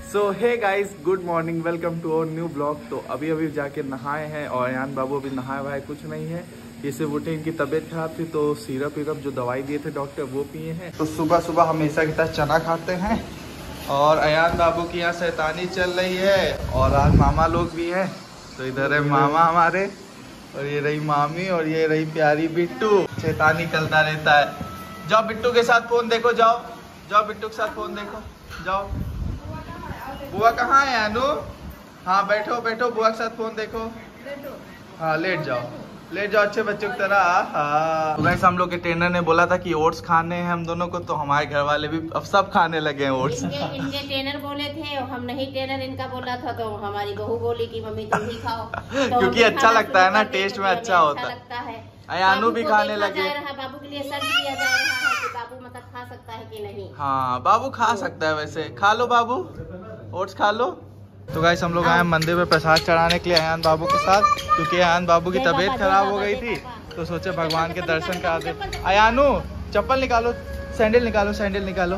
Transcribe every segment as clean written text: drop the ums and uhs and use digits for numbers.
So hey guys, good morning, welcome to our new blog. तो अभी अभी जाके नहाए हैं और अयान बाबू अभी नहाए हुआ है, कुछ नहीं है। ये सिर्फ उठे, इनकी तबीयत खराब थी तो सिरप विरप जो दवाई दिए थे डॉक्टर वो पिए हैं। तो सुबह सुबह हमेशा की तरह चना खाते हैं और अयान बाबू की यहाँ शैतानी चल रही है और आज मामा लोग भी हैं। तो इधर है मामा हमारे और ये रही मामी और ये रही प्यारी बिट्टू। शैतानी चलता रहता है। जाओ बिट्टू के साथ फोन देखो, जाओ जाओ बिट्टू के साथ फोन देखो, जाओ। बुआ कहाँ है अनु? हाँ बैठो बैठो, बुआ के साथ फोन देखो। हाँ लेट जाओ अच्छे बच्चों की तरह। हाँ तो गाइस, हम लोग के ट्रेनर ने बोला था कि ओट्स खाने हैं हम दोनों को, तो हमारे घर वाले भी अब सब खाने लगे हैं ओट्स। इनके ट्रेनर बोले थे और हम नहीं, ट्रेनर इनका बोला था, तो हमारी बहू बोली कि मम्मी तुम भी खाओ। तो क्योंकि अच्छा लगता है ना, टेस्ट में अच्छा होता है। अयानू भी खाने लगे। बाबू के लिए सर्च किया जा रहा है कि बाबू मतलब खा सकता है कि नहीं। हाँ बाबू खा सकता है, वैसे खा लो बाबू, ओट्स खा लो। तो गाइस, हम लोग आए मंदिर में प्रसाद चढ़ाने के लिए अयान बाबू के साथ, क्योंकि अयान बाबू की तबीयत खराब हो गई थी तो सोचे भगवान के दर्शन करा दे। अयानू चप्पल निकालो, सैंडल निकालो, सैंडल निकालो।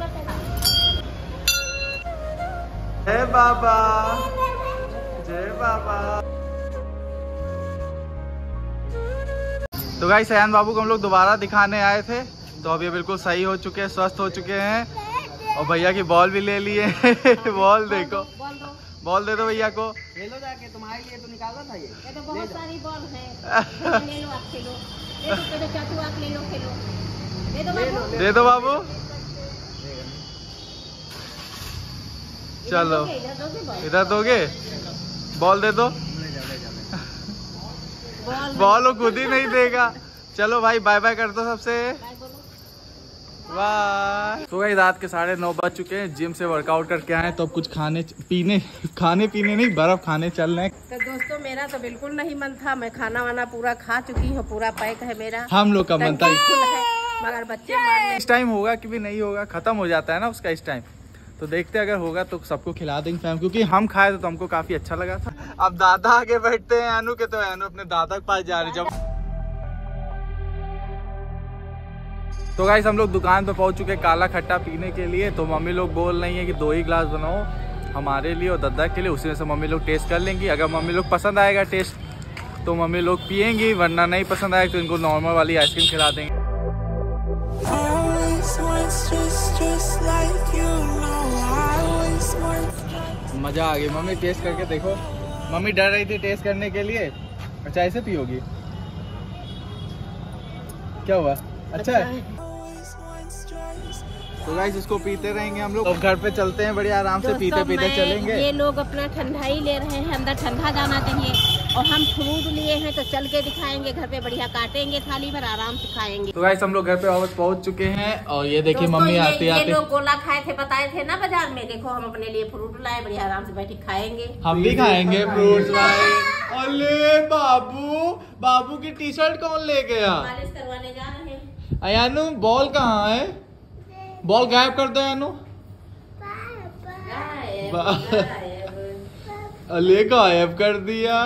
जय बाबा, जय बाबा। तो गाइस, अयान बाबू को हम लोग दोबारा दिखाने आए थे, तो अब ये बिल्कुल सही हो चुके हैं, स्वस्थ हो चुके हैं और भैया की बॉल भी ले लिए। बॉल देखो, बॉल दे दो भैया को। ले लो जाके, तुम्हारे लिए तो निकाला था ये तो बहुत सारी बॉल है। ले लो आप, खेलो। ले दो चाचू, आप ले लो, खेलो। दे दो बाबू। चलो इधर दोगे, बॉल दे दो। बॉल वो खुद ही नहीं देगा। चलो भाई, बाय बाय कर दो सबसे, बाय। तो भाई रात के 9:30 बज चुके हैं, जिम से वर्कआउट करके आए तो अब कुछ खाने पीने नहीं, बर्फ खाने चल रहे हैं। तो दोस्तों, मेरा तो बिल्कुल नहीं मन था, मैं खाना वाना पूरा खा चुकी हूँ, पूरा पैक है मेरा। हम लोग का मन था, मगर बच्चे इस टाइम होगा कि भी नहीं होगा, खत्म हो जाता है ना उसका इस टाइम। तो देखते अगर होगा तो सबको खिला देंगे फैम, क्योंकि हम खाए तो हमको काफी अच्छा लगा था। अब दादा आगे बैठते हैं अनु के, तो अनु अपने दादा के पास जा रहे जब। तो गाइस, हम लोग दुकान पे पहुंच चुके हैं काला खट्टा पीने के लिए। तो मम्मी लोग बोल रही है कि 2 ही ग्लास बनाओ हमारे लिए और दादा के लिए, उसी में से मम्मी लोग टेस्ट कर लेंगी। अगर मम्मी लोग पसंद आएगा टेस्ट तो मम्मी लोग पियेंगी, वरना नहीं पसंद आएगा तो इनको नॉर्मल वाली आइसक्रीम खिला देंगे। मजा आ गई, मम्मी टेस्ट करके देखो। मम्मी डर रही थी टेस्ट करने के लिए। अच्छा ऐसे पियोगी? क्या हुआ, अच्छा है? तो गाइस, इसको पीते रहेंगे हम लोग। तो घर पे चलते हैं, बढ़िया आराम से पीते पीते चलेंगे। ये लोग अपना ठंडाई ले रहे हैं, अंदर ठंडा जाना चाहिए, और हम फ्रूट लिए हैं तो चल के दिखाएंगे, घर पे बढ़िया काटेंगे, थाली भर आराम से खाएंगे। तो गाइस, हम लोग घर पे वापस पहुंच चुके हैं और ये देखिए मम्मी आते आते। ये लोग गोला खाए थे, बताए थे ना बाजार में, देखो हम अपने लिए फ्रूट लाए, बढ़िया आराम से बैठे खाएंगे। हम भी खाएंगे फ्रूट्स लाए। अरे बाबू, बाबू की टी शर्ट कौन ले गया? मालिश करवाने जा रहे हैं। अयानू बॉल कहाँ है? बॉल गायब कर दो अयानू। अले गायब कर दिया।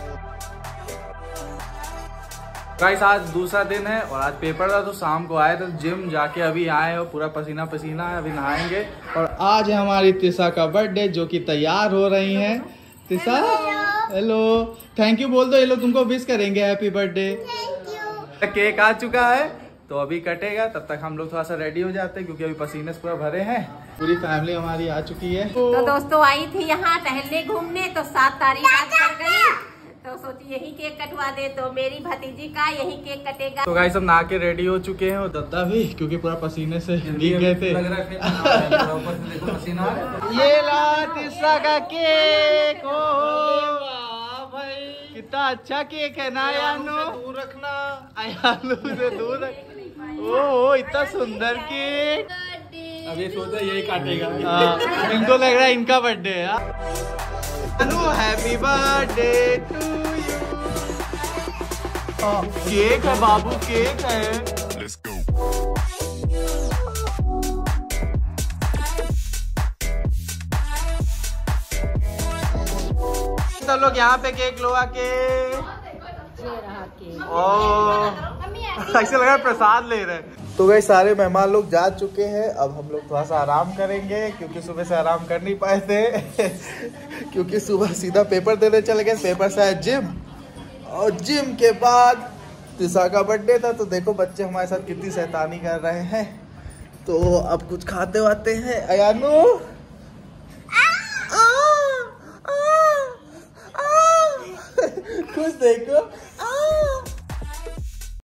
गाइस, आज दूसरा दिन है और आज पेपर था तो शाम को आए तो जिम जाके अभी आए और पूरा पसीना पसीना है, अभी नहाएंगे। और आज है हमारी तिशा का बर्थडे, जो कि तैयार हो रही हैं। तिशा हेलो, थैंक यू बोल दो, ये लोग तुमको विश करेंगे हैप्पी बर्थडे। केक आ चुका है तो अभी कटेगा, तब तक हम लोग थोड़ा सा रेडी हो जाते हैं, क्योंकि अभी पसीने से पूरा भरे हैं। पूरी फैमिली हमारी आ चुकी है। तो दोस्तों आई थी यहाँ टहलने घूमने, तो 7 तारीख आज पड़ गई, तो सोची यही केक कटवा दे, तो मेरी भतीजी का यही केक कटेगा। तो गाइस, सब नहा के रेडी हो चुके हैं और दद्दा भी, क्योंकि पूरा पसीने से भीग गए थे। ये ला तिशा का केक, कितना अच्छा केक है ना अयानू? दूर रखना, अयानू से दूर रख। ओ इतना सुंदर केक। अब ये सोचा यही काटेगा। इनको लग रहा है इनका बर्थडे है। Anu happy birthday to you. Cake है बाबू, केक है। Let's go. सब लोग यहाँ पे केक लो आके। ओ ऐसे लग रहा है प्रसाद ले रहे हैं। तो गए सारे मेहमान लोग जा चुके हैं। अब हम लोग थोड़ा सा आराम करेंगे क्योंकि सुबह से आराम कर नहीं पाए थे क्योंकि सुबह सीधा पेपर देने चले गए। पेपर से आए जिम, और जिम के बाद तिशा का बर्थडे था। तो देखो बच्चे हमारे साथ कितनी शैतानी कर रहे हैं। तो अब कुछ खाते वाते हैं। अयानू कुछ देखो,